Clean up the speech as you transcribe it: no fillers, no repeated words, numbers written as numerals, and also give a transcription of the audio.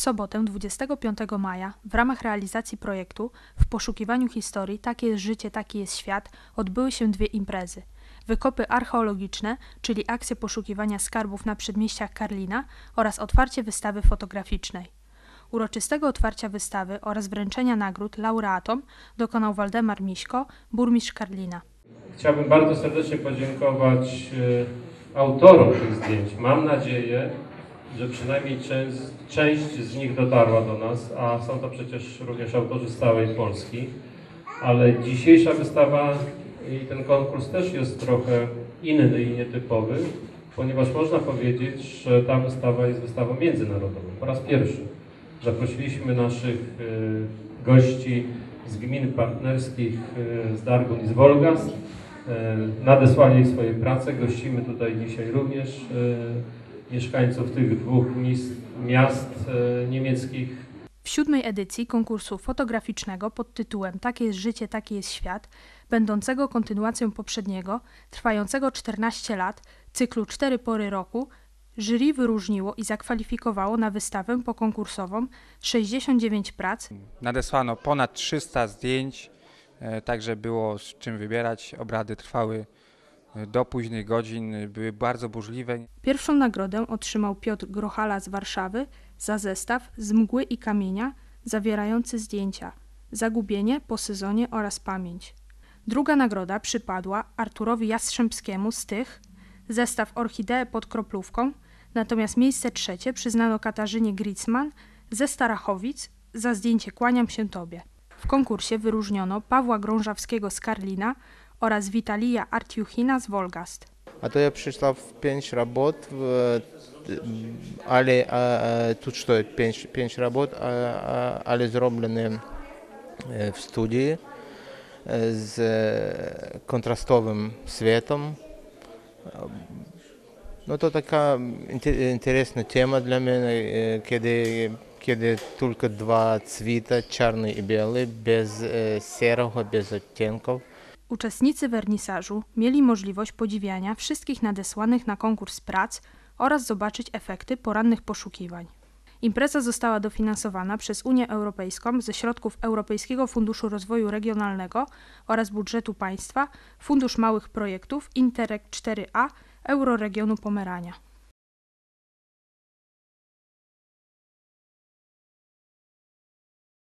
sobotę 25 maja w ramach realizacji projektu W poszukiwaniu historii Takie jest życie, taki jest świat odbyły się dwie imprezy. Wykopy archeologiczne, czyli akcje poszukiwania skarbów na przedmieściach Karlina oraz otwarcie wystawy fotograficznej. Uroczystego otwarcia wystawy oraz wręczenia nagród laureatom dokonał Waldemar Miśko, burmistrz Karlina. Chciałbym bardzo serdecznie podziękować autorom tych zdjęć. Mam nadzieję, że przynajmniej część z nich dotarła do nas, a są to przecież również autorzy z całej Polski. Ale dzisiejsza wystawa i ten konkurs też jest trochę inny i nietypowy, ponieważ można powiedzieć, że ta wystawa jest wystawą międzynarodową. Po raz pierwszy zaprosiliśmy naszych gości z gmin partnerskich z Dargun i z Wolgast. Nadesłali swoje prace. Gościmy tutaj dzisiaj również mieszkańców tych dwóch miast niemieckich. W 7. edycji konkursu fotograficznego pod tytułem Takie jest życie, taki jest świat, będącego kontynuacją poprzedniego, trwającego 14 lat, cyklu 4 pory roku, jury wyróżniło i zakwalifikowało na wystawę pokonkursową 69 prac. Nadesłano ponad 300 zdjęć, także było z czym wybierać. Obrady trwały do późnych godzin, były bardzo burzliwe. Pierwszą nagrodę otrzymał Piotr Grochala z Warszawy za zestaw z mgły i kamienia zawierający zdjęcia Zagubienie po sezonie oraz Pamięć. Druga nagroda przypadła Arturowi Jastrzębskiemu z Tych, zestaw Orchidee pod kroplówką, natomiast miejsce trzecie przyznano Katarzynie Gritzman ze Starachowic za zdjęcie Kłaniam się Tobie. W konkursie wyróżniono Pawła Grążawskiego z Karlina oraz Witalija Artiuchina z Wolgast. А то я пришла в 5 работ, але тут что, 5 работ, але зроблені в студії з контрастовим світом. Ну, то така інтересна тема для мене, kiedy tylko dwa цвіта, czarny i biały, bez серого, bez odcienków. Uczestnicy wernisażu mieli możliwość podziwiania wszystkich nadesłanych na konkurs prac oraz zobaczyć efekty porannych poszukiwań. Impreza została dofinansowana przez Unię Europejską ze środków Europejskiego Funduszu Rozwoju Regionalnego oraz budżetu państwa, Fundusz Małych Projektów Interreg 4A Euroregionu Pomerania.